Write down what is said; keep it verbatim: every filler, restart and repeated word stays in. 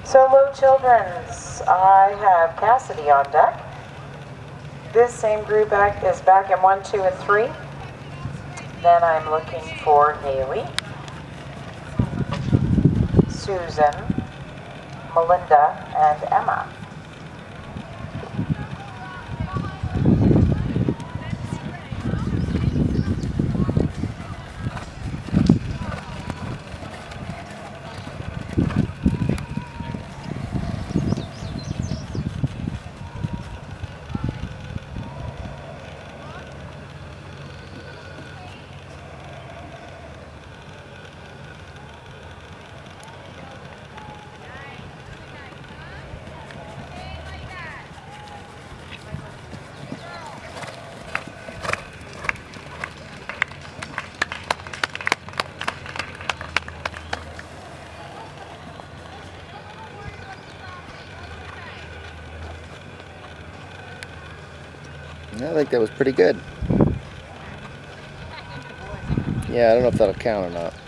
Solo Children's, I have Cassidy on deck. This same group back is back in one, two, and three. Then I'm looking for Haley, Susan, Melinda, and Emma. I think that was pretty good. Yeah, I don't know if that'll count or not.